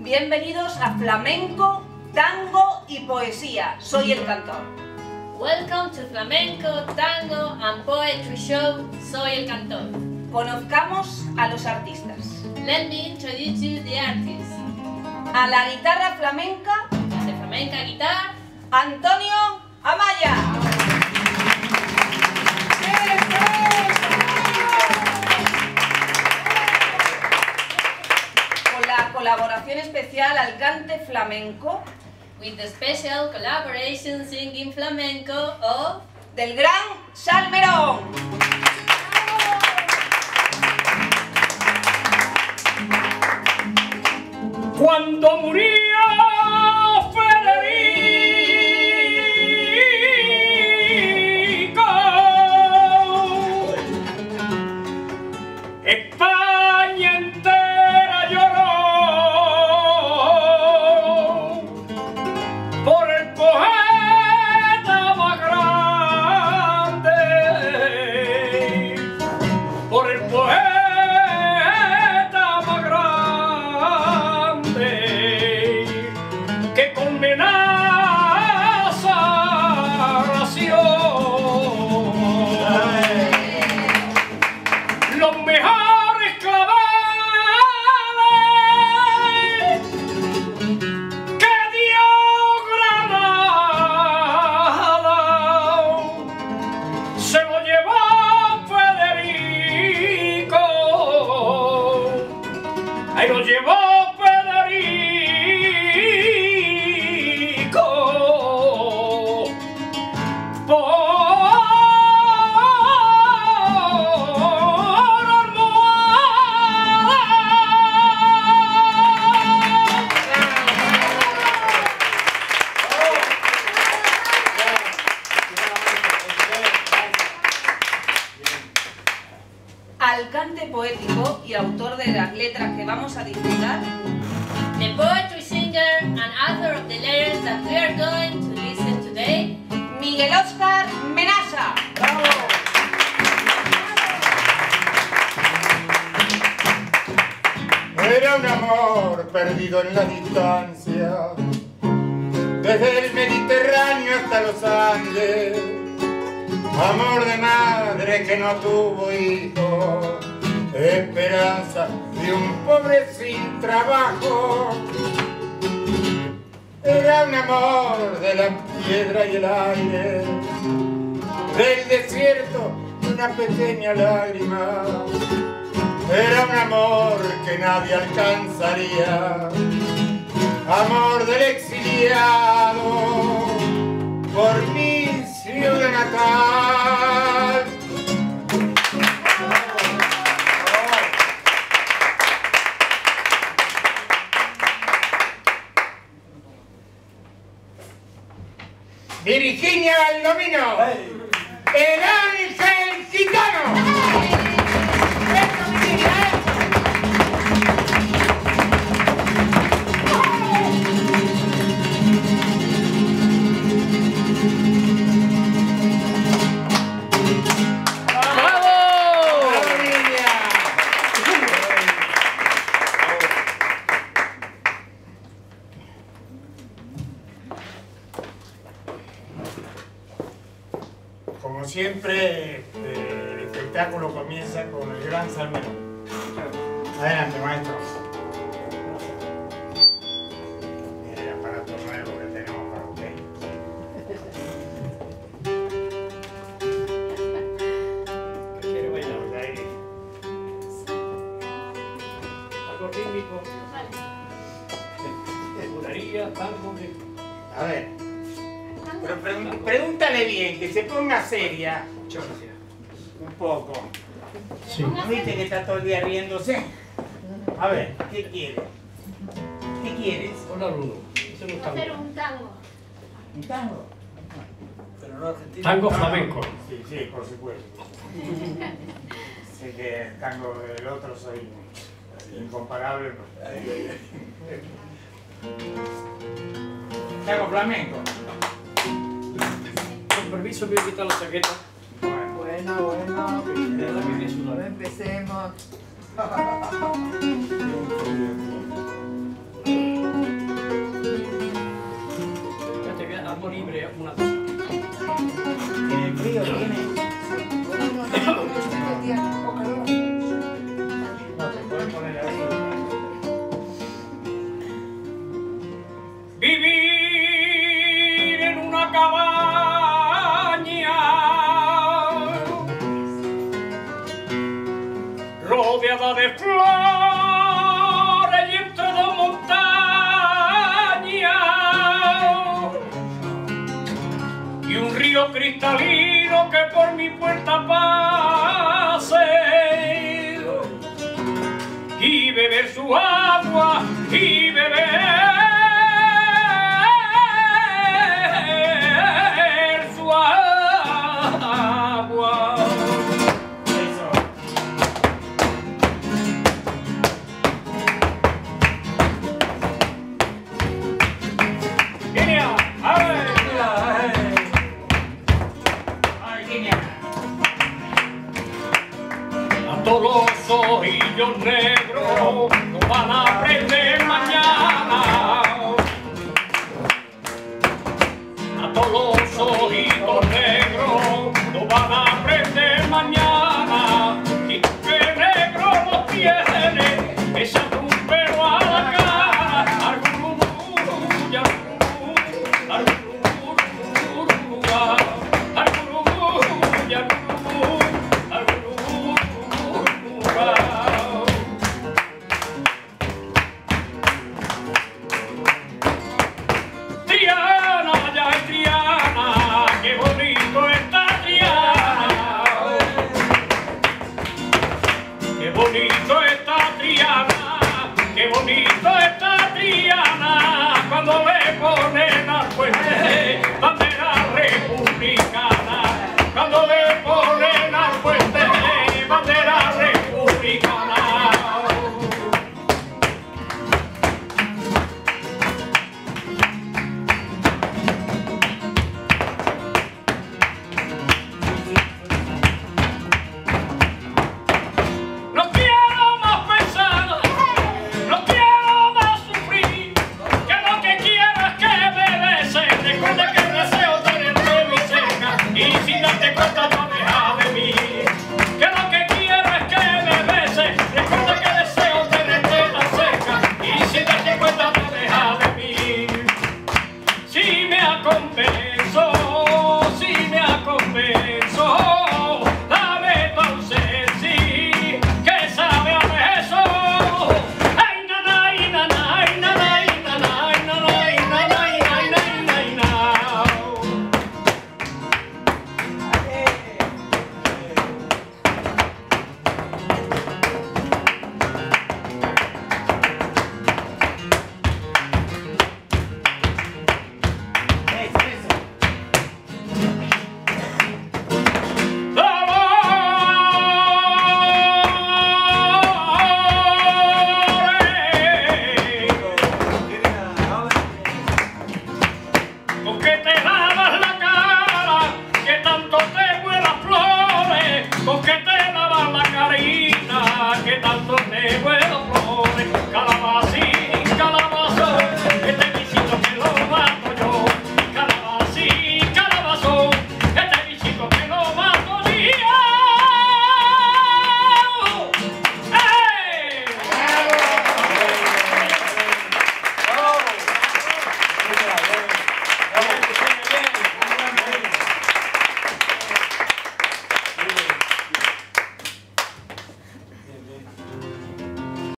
Bienvenidos a Flamenco, Tango y Poesía. Soy el cantor. Welcome to Flamenco, Tango and Poetry Show. Soy el cantor. Conozcamos a los artistas. Let me introduce you the artists. A la guitarra flamenca, De flamenca guitar, Antonio Amaya. Con la colaboración especial al cante flamenco with the special collaboration singing flamenco of del gran Salmerón. Cuando murió Federico, España entera lloró por el poeta más grande, por el poeta más grande que con amenaza nació. Los mejores claveles que dio Granada se lo llevó Federico. Ahí lo llevó Federico por Al cante poético y autor de las letras que vamos a disfrutar, the poetry singer and author of the letters that we are going to listen today, Miguel Óscar Menasa. Era un amor perdido en la distancia, desde el Mediterráneo hasta los Andes. Amor de madre que no tuvo hijo, esperanza de un pobre sin trabajo. Era un amor de la piedra y el aire, del desierto de una pequeña lágrima. Era un amor que nadie alcanzaría, amor del exiliado por mi ciudad natal. Virginia Baldomino, el ángel gitano. ¡Eso, Virginia! Como siempre, el espectáculo comienza con el gran Salmerón. Adelante, maestro. Mira el aparato nuevo que tenemos para usted. ¿Qué quiere bailar? Ahí. algo rítmico, juraría, tango. A ver. Pero pregúntale bien, que se ponga seria. Muchas gracias. Un poco. Sí. ¿No viste que está todo el día riéndose? A ver, ¿qué quiere? ¿Qué quieres? Hola, Bruno. hacer un tango. ¿Un tango? Pero no argentino. Tango flamenco. Sí, sí, por supuesto. Sé que el tango del otro soy incomparable. Tango flamenco. Con permiso, me voy a quitar la chaqueta. Bueno, empecemos. libre una cosa. Tiene frío, tiene. No, te puedes poner ahí. Vivir en una cabaña rodeada de flores y entre dos montañas y un río cristalino que por mi puerta pase y beber su agua y beber su agua. Eso. Genial, a ver. Ay, genial. A todos los ojillos negros no van a aprender mañana. A todos los ojitos negros no van a aprender mañana. Y tú que negro no tienes, échate un pelo a la cara. Argurú, ya Triana, ya es Triana, qué bonito está Triana. Qué bonito está Triana, qué bonito está Triana, cuando le ponen al puente bandera republicana.